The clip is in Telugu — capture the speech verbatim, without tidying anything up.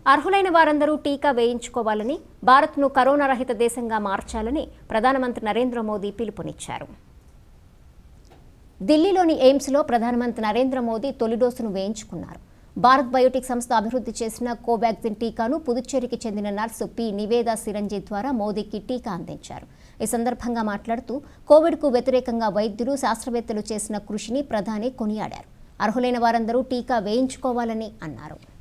అర్హులైన వారందరూ టీకా వేయించుకోవాలని, భారత్ను కరోనా రహిత దేశంగా మార్చాలని ప్రధానమంత్రి నరేంద్ర మోదీ పిలుపునిచ్చారు. ఢిల్లీలోని ఎయిమ్స్లో ప్రధానమంత్రి నరేంద్ర మోదీ తొలి డోసును వేయించుకున్నారు. భారత్ బయోటెక్ సంస్థ అభివృద్ధి చేసిన కోవాక్సిన్ టీకాను పుదుచ్చేరికి చెందిన నర్సు పి నివేదా సిరంజి ద్వారా మోదీకి టీకా అందించారు. ఈ సందర్భంగా మాట్లాడుతూ కోవిడ్కు వ్యతిరేకంగా వైద్యులు, శాస్త్రవేత్తలు చేసిన కృషిని ప్రధాని కొనియాడారు. అర్హులైన వారందరూ టీకా వేయించుకోవాలని అన్నారు.